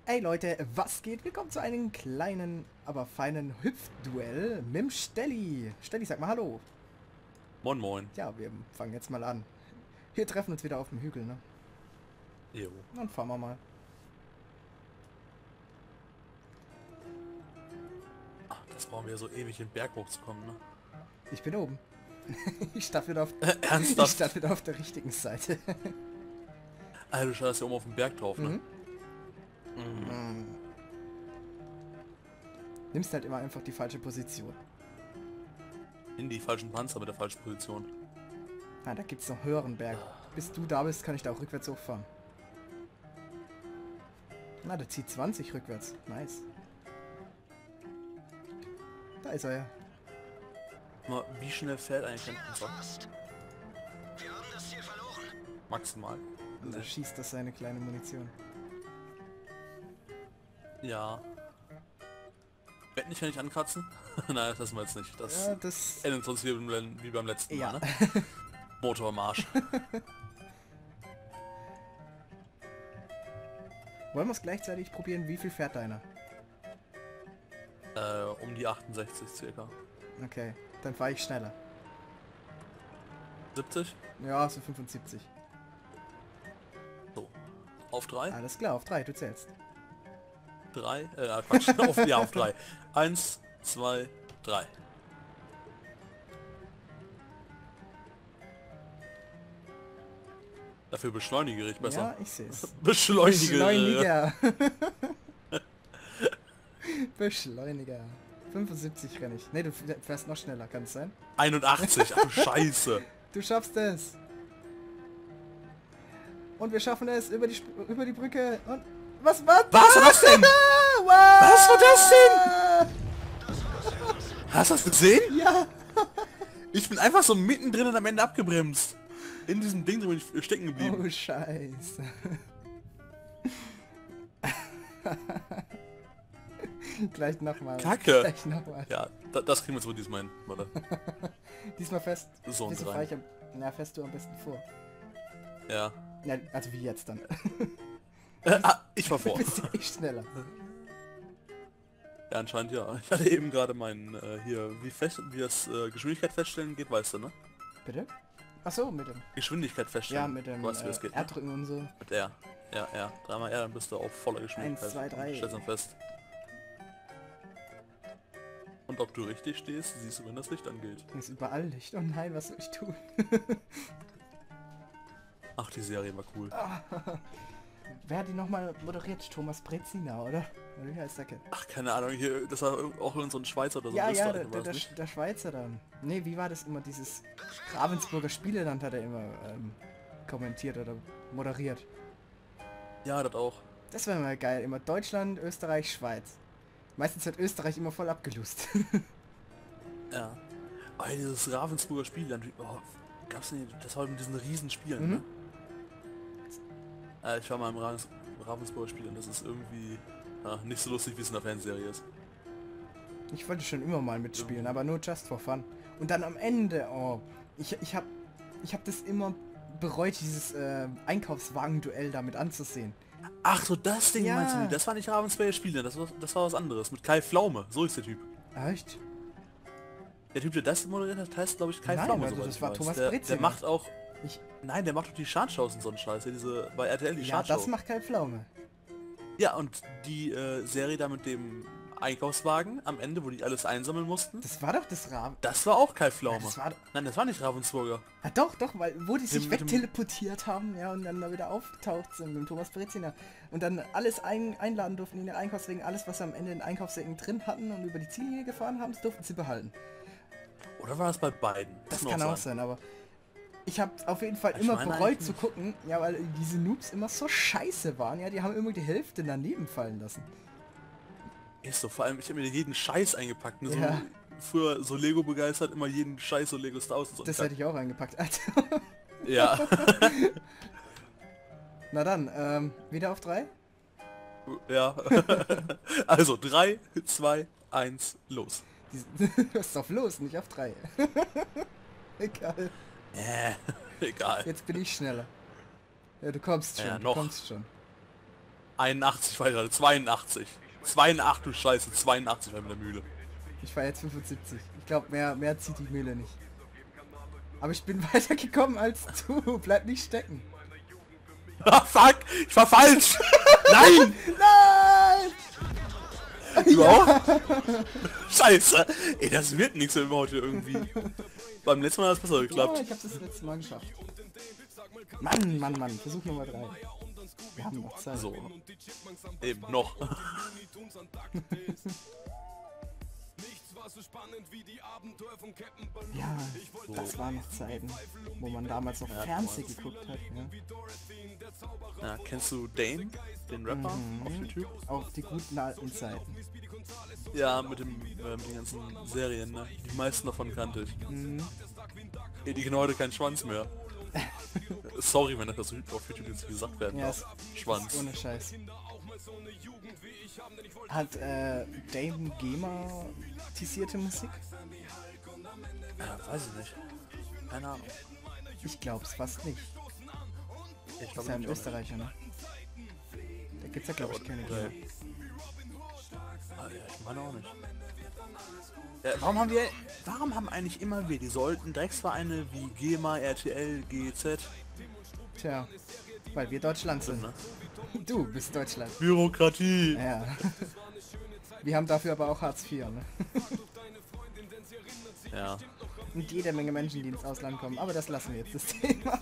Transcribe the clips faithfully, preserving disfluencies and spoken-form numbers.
Hey Leute, was geht? Willkommen zu einem kleinen, aber feinen Hüpfduell mit dem Stelli. Stelli, sag mal hallo. Moin moin. Ja, wir fangen jetzt mal an. Wir treffen uns wieder auf dem Hügel, ne? Jo. Dann fahren wir mal. Ach, das brauchen wir so ewig den Berg hochzukommen, ne? Ich bin oben. Ich stand wieder auf, Äh, ich ernsthaft? stand wieder auf der richtigen Seite. Alter, du schaust ja oben auf dem Berg drauf, ne? Mhm. Mhm. Mhm. Nimmst halt immer einfach die falsche Position. In die falschen Panzer mit der falschen Position. Ah, da gibt's noch höheren Berg. Bis du da bist, kann ich da auch rückwärts hochfahren. Na, der zieht zwanzig rückwärts. Nice. Da ist er ja. Mal, wie schnell fährt eigentlich ein Panzer? Wir haben das Ziel verloren. Maximal. Und da schießt das seine kleine Munition. Ja. Bett nicht, kann ich ankratzen? Nein, das lassen wir jetzt nicht. Das Ja, das... endet uns wie beim, wie beim letzten Ja. Mal, ne? Motor im Arsch. Wollen wir es gleichzeitig probieren? Wie viel fährt deiner? äh, um die achtundsechzig circa. Okay, dann fahre ich schneller. siebzig? Ja, so fünfundsiebzig. So. Auf drei? Alles klar, auf drei, du zählst. Drei? Äh, ah, Quatsch. auf, ja, auf drei. Eins, zwei, drei. Dafür beschleunige ich besser. Ja, ich sehe es. Beschleunige. Beschleuniger. Beschleuniger. fünfundsiebzig renne ich. Ne, du fährst noch schneller, kann es sein? einundachtzig. Ach, Scheiße. Du schaffst es. Und wir schaffen es über die, Sp über die Brücke. Und was war das? Was war das denn? Wow. Was war das denn? Hast du das gesehen? Ja. Ich bin einfach so mittendrin und am Ende abgebremst. In diesem Ding bin ich stecken geblieben. Oh, scheiße. Gleich nochmal. Kacke. Gleich nochmal. Ja, da, das kriegen wir so diesmal hin, warte. Diesmal fest. So Wieso und fahr ich rein. am, na, fährst du am besten vor. Ja. Ja, also wie jetzt dann. Äh, ah, ich war vor. Bist du echt schneller. Ja, anscheinend ja. Ich hatte eben gerade meinen, äh, hier, wie fest, wie das äh, Geschwindigkeit feststellen geht, weißt du, ne? Bitte? Ach so, mit dem. Geschwindigkeit feststellen. Ja, mit dem Weißt du, wie das äh, geht, ne? R-Drücken und so. Mit R. Ja, ja. Dreimal R, dann bist du auf voller Geschwindigkeit. Eins, zwei, drei. Stellst dann fest. Und ob du richtig stehst, siehst du, wenn das Licht angeht. Hier ist überall Licht. Oh nein, was soll ich tun? Ach, die Serie war cool. Wer hat die nochmal moderiert? Thomas Brezina, oder? Oder wie heißt der Kind? Ach, keine Ahnung, hier, das war auch irgend so ein Schweizer oder so. Ja, ein ja, Österreicher, der, war der, das der, nicht? der Schweizer dann. Nee, wie war das immer? Dieses Ravensburger Spieleland hat er immer ähm, kommentiert oder moderiert. Ja, das auch. Das wäre mal geil. Immer Deutschland, Österreich, Schweiz. Meistens hat Österreich immer voll abgelust. Ja. Aber dieses Ravensburger Spiel, dann, oh, gab's nicht, das war mit diesen riesen Spielen, Mhm. ne? Äh, ich war mal im Ravens Ravensburger Spiel und das ist irgendwie ja, nicht so lustig, wie es in der Fernsehserie ist. Ich wollte schon immer mal mitspielen, aber nur just for fun. Und dann am Ende, oh, ich, ich hab, ich hab das immer bereut, dieses äh, Einkaufswagen-Duell damit anzusehen. Ach so, das Ding Ja. meinst du? Das war nicht Ravensburger Spiele, das war, das war was anderes. Mit Kai Pflaume, so ist der Typ. Echt? Der Typ, der das moderiert hat, heißt glaube ich Kai Nein, Pflaume. also soweit das ich war weiß. Thomas der, Brezina. der macht auch... Ich, Nein, der macht doch die Chartshows und so einen Scheiß. Ja, diese, bei R T L die ja, Chartshow. das macht kein Pflaume. Ja, und die äh, Serie da mit dem Einkaufswagen am Ende, wo die alles einsammeln mussten, Das war doch das Raven. das war auch Kai Pflaume. Das war, Nein, das war nicht Ravensburger. ah, doch, doch, weil wo die sich Dem- mit dem- wegteleportiert haben, ja, und dann da wieder aufgetaucht sind mit dem Thomas Brezina. Und dann alles ein, einladen durften in den Einkaufswagen, alles, was sie am Ende in den Einkaufswagen drin hatten und über die Ziellinie gefahren haben, das durften sie behalten. Oder war das bei beiden? Das nur kann auch sein, aber ich habe auf jeden Fall Ich immer meine bereut eigentlich zu gucken, ja, weil diese Noobs immer so scheiße waren, ja, die haben immer die Hälfte daneben fallen lassen. Ist so, vor allem, ich habe mir jeden Scheiß eingepackt. Ne? So, Ja. früher so Lego begeistert, immer jeden Scheiß so Lego Star Wars und so. Das hätte ich auch eingepackt, Alter. Ja. Na dann, ähm, wieder auf drei? Ja. Also, drei, zwei, eins, los. Die- Du hast auf los, nicht auf drei. Egal. Äh, egal. Jetzt bin ich schneller. Ja, du kommst schon, Ja, du noch. kommst schon. einundachtzig war gerade, zweiundachtzig. zweiundachtzig, du Scheiße, zweiundachtzig war mit der Mühle. Ich war jetzt fünfundsiebzig. Ich glaube, mehr, mehr zieht die Mühle nicht. Aber ich bin weitergekommen als du. Bleib nicht stecken. Ah, fuck! Ich war falsch! Nein! Nein! Du auch? Scheiße! Ey, das wird nichts mehr heute irgendwie. Beim letzten Mal hat es besser Ja, geklappt. ich hab's das letzte Mal geschafft. Mann, Mann, Mann. Versuch Nummer drei. Wir haben noch Zeit. So. Eben noch. Ja, das waren noch Zeiten, wo man damals noch Fernsehen geguckt hat. Ja. Ja, kennst du Dane, den Rapper auf YouTube? Auch die guten alten Zeiten. Ja, mit dem äh, mit den ganzen Serien, ne? Die meisten davon kannte ich. Ey, die kennen heute keinen Schwanz mehr. Sorry, wenn das auf YouTube jetzt gesagt werden Ja, darf. Schwanz. Ohne Scheiß. Hat äh, Dame GEMA-tisierte Musik? Ja, weiß ich nicht. Keine Ahnung. Ich glaub's fast nicht. Ich Ist glaube ja ein nicht. Österreicher, ne? Da gibt's ja glaube ich keine Oder- GEMA. Ah, ja, ich meine auch nicht. Ja, warum haben wir, warum haben eigentlich immer wir, die sollten Drecksvereine wie GEMA, R T L, G E Z, Tja, weil wir Deutschland sind. ne? Du bist Deutschland. Bürokratie. Ja. Wir haben dafür aber auch Hartz vier, ne? Ja. Und jede Menge Menschen, die ins Ausland kommen. Aber das lassen wir jetzt, das Thema.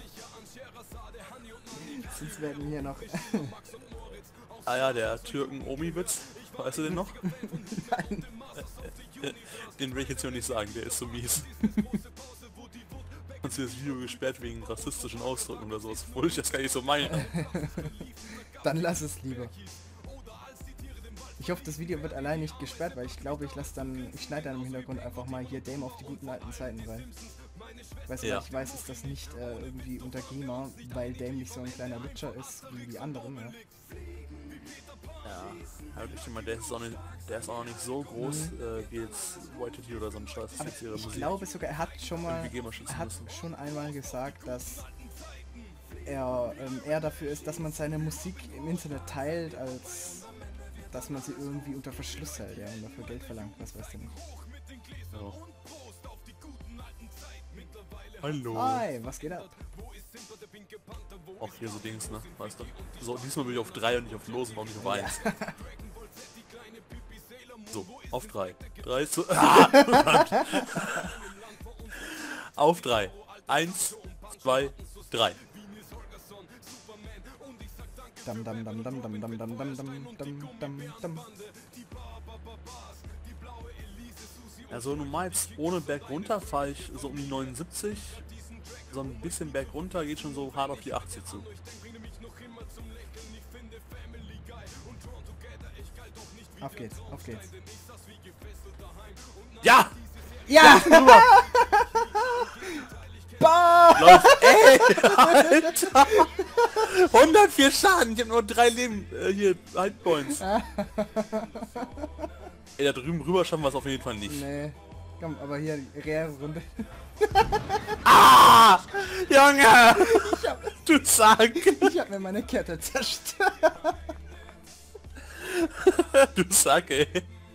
Sonst werden hier noch... Ah ja, der Türken-Omi-Witz. Weißt du den noch? Nein. Den will ich jetzt hier nicht sagen, der ist so mies. Hast du das Video gesperrt wegen rassistischen Ausdrücken oder sowas? Obwohl ich das gar nicht so meine. Dann lass es lieber. Ich hoffe, das Video wird allein nicht gesperrt, weil ich glaube, ich lasse dann, ich schneide dann im Hintergrund einfach mal hier Dame auf die guten alten Zeiten rein. Weißt du, Ja. was ich weiß, ist das nicht äh, irgendwie unter GEMA, weil Dame nicht so ein kleiner Lutscher ist wie die anderen. Ja. Ja, halt ich denke mal, der ist auch nicht, der ist auch noch nicht so groß äh, wie jetzt White T oder so ein Scheiß. Das Aber ist jetzt ihre ich Musik. glaube sogar, er hat schon mal, Irgendwie GEMA schützen er hat müssen. schon einmal gesagt, dass er ähm, eher dafür ist, dass man seine Musik im Internet teilt, als dass man sie irgendwie unter Verschluss hält, ja, und dafür Geld verlangt, was weißt du nicht. Ja. Hallo. Hi, was geht ab? Auch hier so Dings, ne? Weißt du? So, diesmal bin ich auf drei und nicht auf Los und auch nicht auf eins. So, auf drei. Drei zu... Ah! Auf drei. Eins, zwei, drei. Dam dam dam dam dam dam dam dam dam dam dam dam. Also normal jetzt ohne Berg runter fahre ich so um die neunundsiebzig. So ein bisschen Berg runter geht schon so hart auf die achtzig zu. Auf geht's, auf geht's. Ja! Ja! Bah! Läuft, ey! Alter! hundertvier Schaden, ich habe nur drei Leben, äh, hier, Haltpoints. Ey, da drüben rüber schaffen wir es auf jeden Fall nicht. Nee. Komm, aber hier, Rehrunde. Ah! Junge! Du Sack! Ich hab mir meine Kette zerstört. Du Sack, ey.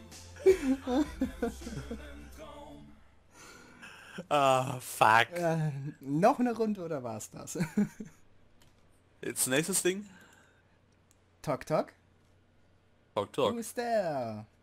Ah, fuck. Äh, noch eine Runde oder war's das? Jetzt nächstes Ding. Talk, talk. Talk, talk. Who's there?